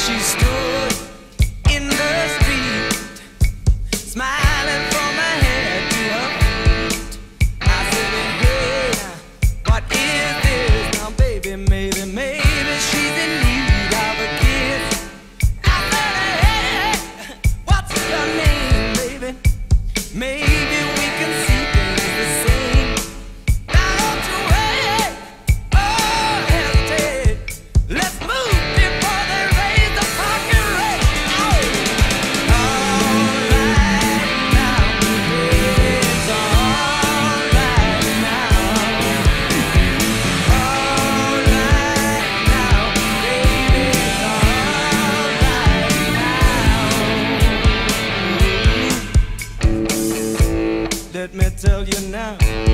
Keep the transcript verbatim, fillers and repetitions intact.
She stood in the street, smiling from her head to her feet. I said, hey, what is this now, baby? Maybe, maybe she's in need of a kiss. I said, hey, what's your name, baby? Maybe we can see things the same. Now don't you wait, oh, hesitate. Let's move before they raise the parking rate. Oh. All right now, it's all right now. All right now, baby, it's all right now. Let me tell you now.